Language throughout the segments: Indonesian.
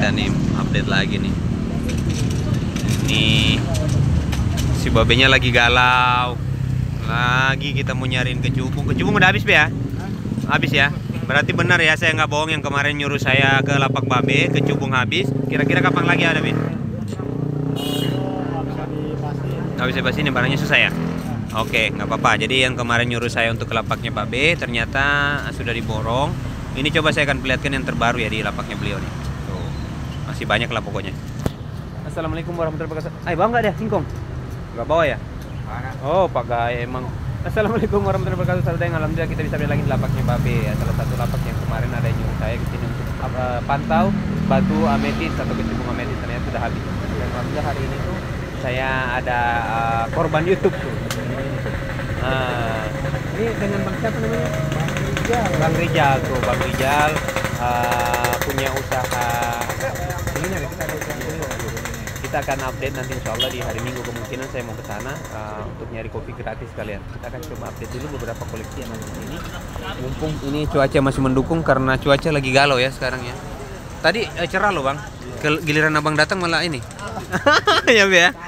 kita nih update lagi nih. Ini si babenya lagi galau. Lagi kita mau nyariin kecubung. Kecubung udah habis, Be ya? Habis ya? Berarti benar ya, saya nggak bohong yang kemarin nyuruh saya ke lapak babe, kecubung habis. Kira-kira kapan lagi ada, Be? Nggak bisa pasti ini barangnya susah ya? Oke, nggak apa-apa. Jadi yang kemarin nyuruh saya untuk ke lapaknya babe, ternyata sudah diborong. Ini coba saya akan perlihatkan yang terbaru ya di lapaknya beliau nih. Tuh, masih banyak lah pokoknya. Assalamualaikum warahmatullahi wabarakatuh. Bang nggak ada singkong? Nggak bawa ya? Oh, Pak Gaya emang. Assalamualaikum warahmatullahi wabarakatuh. Saudara, alhamdulillah kita bisa beli lagi di lapaknya babe ya. Salah satu lapak yang kemarin ada yang nyuruh saya ke sini untuk pantau batu ametis atau kecubung ametis, ternyata sudah habis. Dan alhamdulillah hari ini tuh saya ada korban YouTube tuh. Ini dengan Bang siapa namanya? Bang Rijal tuh, Bang Rijal punya usaha. Ini ada kita ada usaha dulu. Kita akan update nanti insya Allah di hari Minggu, kemungkinan saya mau ke sana untuk nyari kopi gratis kalian. Kita akan coba update dulu beberapa koleksi yang ada di sini. Mumpung ini cuaca masih mendukung karena cuaca lagi galau ya sekarang ya. Tadi cerah loh Bang. Giliran abang datang malah ini. Ya Be ya.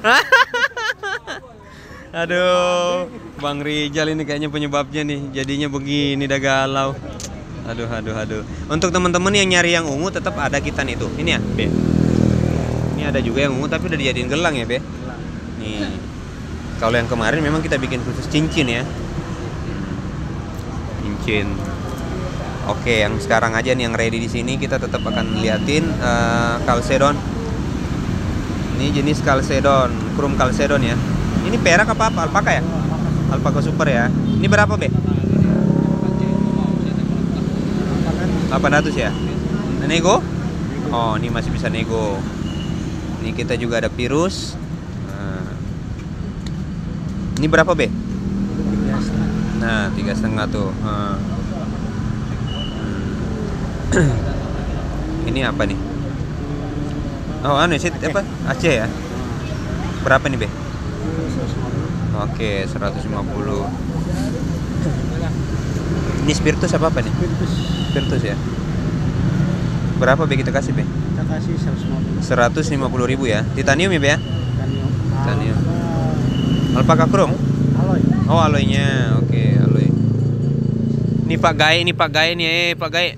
Aduh, Bang Rijal ini kayaknya penyebabnya nih. Jadinya begini dah galau. Aduh. Untuk teman-teman yang nyari yang ungu tetap ada kita nih tuh. Ini ya, Be. Ini ada juga yang ungu tapi udah dijadiin gelang ya, Be. Nih. Kalau yang kemarin memang kita bikin khusus cincin ya. Cincin. Oke, yang sekarang aja nih yang ready di sini kita tetap akan liatin Chalcedon. Ini jenis Chalcedon, Chrome Chalcedon ya. Ini perak apa alpaka ya? Alpaka super ya. Ini berapa, Be? 800 ya. Nego? Oh, ini masih bisa nego. Ini kita juga ada Pirus. Ini berapa, Be? 3,5. Nah, 3,5 tuh. Ini apa nih? Oh, sih apa? Aceh ya. Berapa nih, Be? Oke, 150. Ini spiritus apa nih? Spiritus ya. Berapa, Be, kita kasih, Be? Kita kasih 150. 150.000 ya. Titanium ya, Be ya? Titanium. Alpaka chrome? Alloy. Oh, alloynya. Oke, alloy. Ini Pak Gai nih, Pak Gai.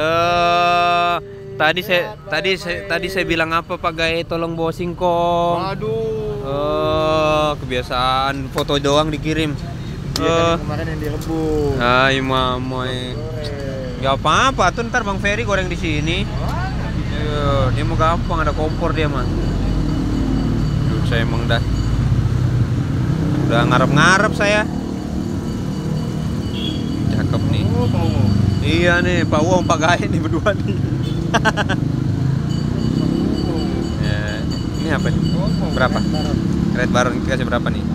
Tadi saya bilang apa Pak Gai, tolong bawa singkong. Waduh. Kebiasaan foto doang dikirim. Kan kemarin yang direbus. Ay mamoy. Gak apa-apa tuh, ntar Bang Ferry goreng di sini. Dia mau gampang, ada kompor dia mah. Saya emang udah ngarep-ngarep saya. Cakep nih. Iya nih, Pak Wong, Pak Gai nih berdua nih. Ya, ini apa nih? Berapa? Red Baron kasih berapa nih?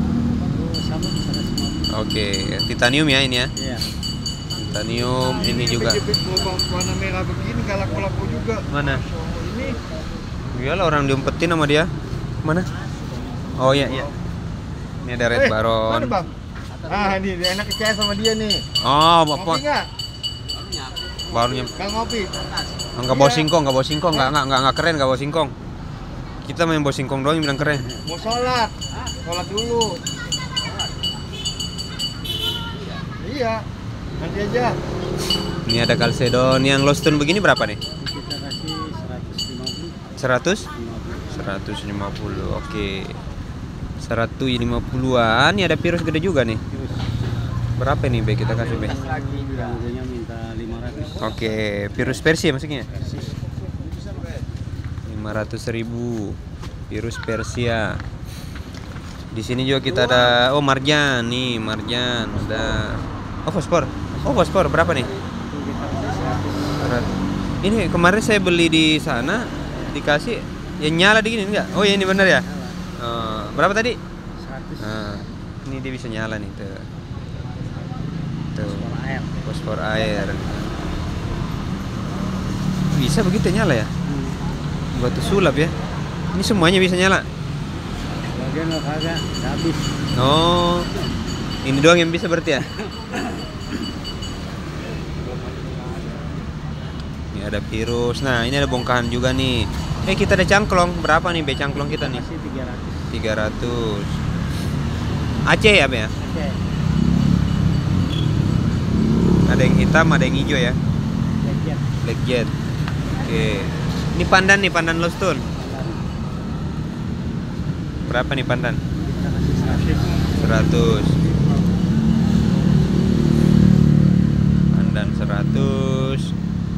Oke, titanium ya ini ya. Iya. Titanium ini juga. Warna merah begini laku-laku juga. Mana? Ini. Iyalah orang diumpetin sama dia. Mana? Oh iya. Ini ada Red Baron. Mana, Bang? Ini enak kecaya sama dia nih. Oh, Ngopi Bapak. enggak? Barunya Enggak ngopi. enggak bawa singkong, enggak keren enggak bawa singkong. Kita main bawa singkong doang yang bilang keren. Mau sholat dulu. Iya, nanti aja. Ini ada Chalcedon yang Loston begini berapa nih? Kita kasih 100? 150. 150. Oke. 150-an. Ini ada Pirus gede juga nih. Berapa nih, Be? Kita kasih, Be. Harganya minta 500. Oke, Pirus Persia maksudnya. 500.000. Pirus Persia. Di sini juga kita ada marjan nih, marjan. Ada fosfor. Fosfor berapa nih? Ini kemarin saya beli di sana dikasih yang nyala dingin enggak? Oh ya, ini benar ya. Berapa tadi? 100. Nah, ini dia bisa nyala nih tuh. Fosfor air. Fosfor air. Bisa begitu nyala ya? Batu sulap ya. Ini semuanya bisa nyala. Bagian lo kagak habis. Oh. Ini doang yang bisa berarti ya? Ini ada virus. Nah, ini ada bongkahan juga nih. Kita ada cangklong. Berapa nih be cangklong kita nih? Kasih 300. 300. Aceh ya, Be ya? Oke. Ada yang hitam, ada yang hijau ya. Legend. Black jet. Oke. Ini pandan nih, pandan Lostun. Berapa nih pandan? Kita kasih 100. 100. Pandan 100.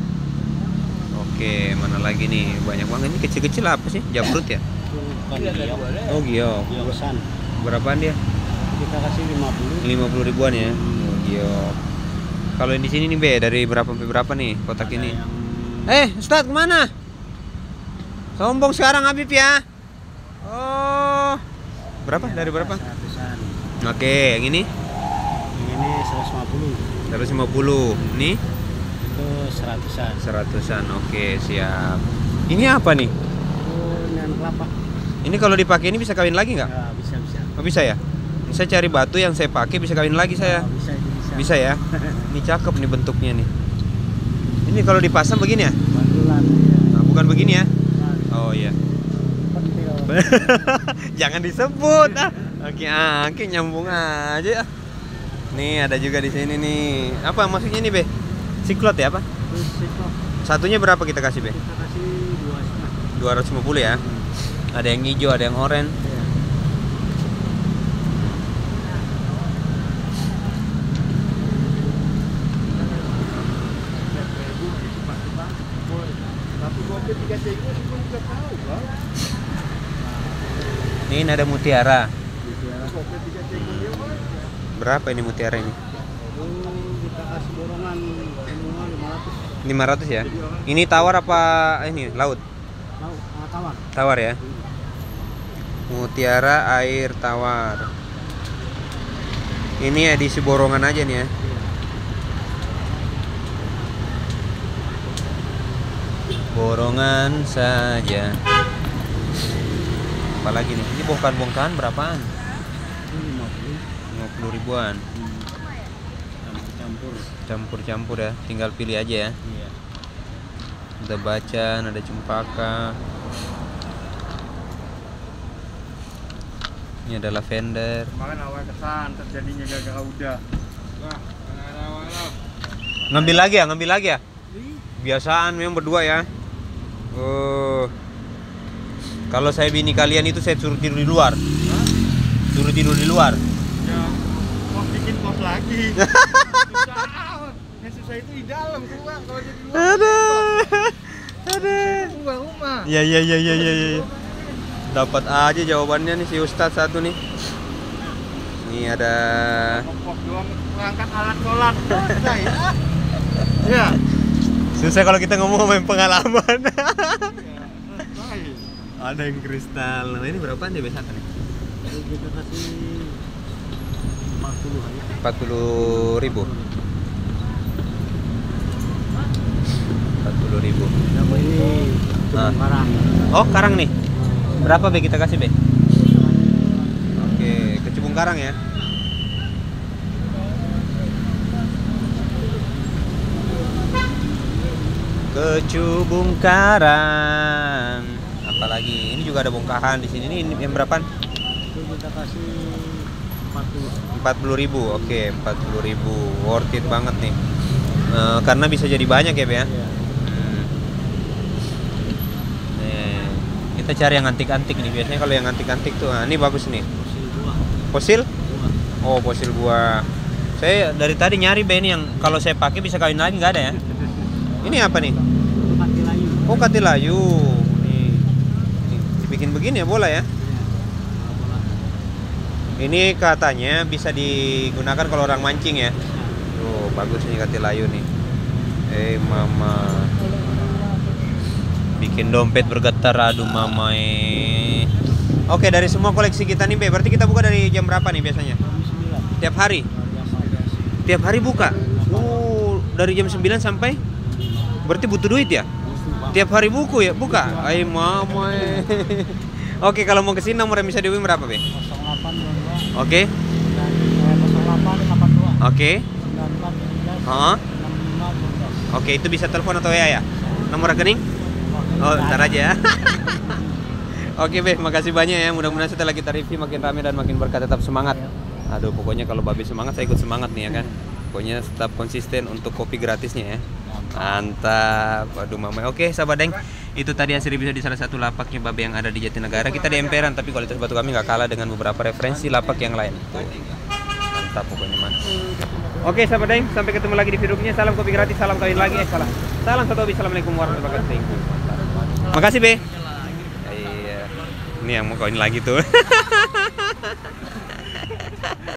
Oke, mana lagi nih? Banyak banget ini, kecil-kecil apa sih? Jamrut ya? Bukan giok. Oh, giok. Giosan. Berapaan dia? Kita kasih 50. 50 ribuan ya. Oh, giok. Kalau yang di sini nih, Be, dari berapa sampai berapa nih kotak Ada ini? yang Ustadz kemana? Sombong sekarang Habib ya. Oh, berapa? Dari berapa? 100-an. Oke, yang ini Yang ini 150. 150. Nih Itu 100-an. 100-an. Oke, siap. Ini apa nih? Itu dengan kelapa. Ini kalau dipakai ini bisa kawin lagi nggak? Ya, bisa. Oh, bisa ya? Saya cari batu yang saya pakai bisa kawin lagi saya. Bisa itu bisa. Bisa ya? Ini cakep nih bentuknya nih. Ini kalau dipasang begini ya? Bandulan. Nah, bukan begini ya? Oh iya. Pentil. Jangan disebut ah. Oke, nyambung aja. Nih ada juga di sini nih. Apa maksudnya nih, Be? Siklot ya apa? Terus itu Satunya berapa kita kasih, Be? kita kasih 250 ya. Ada yang hijau, ada yang oranye. Ya. Ini ada mutiara. Gitu ya. Berapa ini mutiara ini? Itu kita kasih borongan semua 500. 500 ya. Ini tawar apa ini laut? Tawar. Tawar ya. Mutiara air tawar. Ini edisi borongan aja nih ya. Borongan saja. Apalagi nih? Ini bongkahan berapaan? Itu 50 50. ribuan. Campur. Campur-campur ya. Tinggal pilih aja ya. Iya. Ada bacan, ada cempaka. Ini ada lavender. Kemarin awal kesan terjadinya gagal udah. Wah, Ngambil lagi ya? Biasaan memang berdua ya. Oh. Kalau saya bini kalian itu saya suruh tidur di luar. Suruh tidur di luar. Ya, mau bikin kos lagi. Susah amat. Yang susah itu di dalam keluar kalau jadi luar. Ada. Keluar rumah. Ya. Dapat aja jawabannya nih si Ustadz satu nih. Ini ada. Pokok doang mengangkat alat sholat. Susah ya. Ya. Susah kalau kita ngomong main pengalaman. Baik. Ada yang kristal. Nah, ini berapaan dia biasa nih? Kita kasih 40 aja. 40 ribu. 40 ribu. Nama ini karang. Oh, karang nih. Berapa Be kita kasih, Be? Oke, kecubung karang ya. Kecubung karang. Apalagi ini juga ada bongkahan di sini. Ini yang berapaan? Itu kita kasih 40. 40 ribu. Oke, 40 ribu. Worth it banget nih. Karena bisa jadi banyak ya, Be ya. Iya. Nih, kita cari yang antik-antik nih. Biasanya kalau yang antik-antik tuh, ini bagus nih. Fosil buah. Fosil? Buah. Oh, fosil buah. Saya dari tadi nyari Be ini yang kalau saya pakai bisa kawin lagi, nggak ada ya? Ini apa nih? Itu kaki layu. Oh, katilayu. Nih, dibikin begini ya bola ya? Iya. Bola. Ini katanya bisa digunakan kalau orang mancing ya. Tuh, bagus nih katilayu nih. Mama. Bikin dompet bergetar, aduh mama. Oke, dari semua koleksi kita nih Be, berarti kita buka dari jam berapa nih biasanya? Jam 9. Tiap hari? Tiap hari buka? Oh, dari jam 9 sampai? Berarti butuh duit ya? Tiap hari buku ya? Buka? Ay mama. Oke, kalau mau kesini nomor yang bisa dihubungi berapa Be? 0822. Oke. 0882. Oke. 9413. Heeh. 6512. Oke, itu bisa telepon atau ya? Nomor rekening? Oh, ntar aja. Oke, Be, makasih banyak ya. Mudah-mudahan setelah kita review makin rame dan makin berkah, tetap semangat. Aduh, pokoknya kalau Babe semangat, saya ikut semangat nih ya kan. Pokoknya tetap konsisten untuk kopi gratisnya ya. Mantap. Waduh, Mama. Oke, sahabat Deng. Itu tadi hasil review di salah satu lapaknya Babe yang ada di Jatinegara. Kita di emperan, tapi kualitas batu kami nggak kalah dengan beberapa referensi lapak yang lain. Tuh. Mantap pokoknya, Mas. Oke, sahabat Deng, sampai ketemu lagi di video berikutnya. Salam kopi gratis, salam kawin lagi. Salam. Salam satu hobi. Assalamualaikum warahmatullahi wabarakatuh. Makasih, Be. Iya. Ini yang mau kawin lagi tuh.